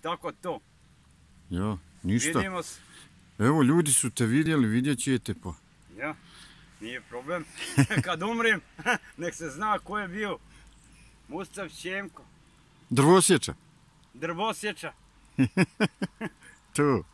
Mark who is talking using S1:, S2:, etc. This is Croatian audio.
S1: tako to.
S2: Ja, ništa.
S1: Vidimo se.
S2: Evo, ljudi su te vidjeli, vidjet ćete pa.
S1: Ja, nije problem. Kad umrim, nek se zna ko je bio. Mustav Ćemko.
S2: Drvosječa.
S1: Drvosječa.
S2: To.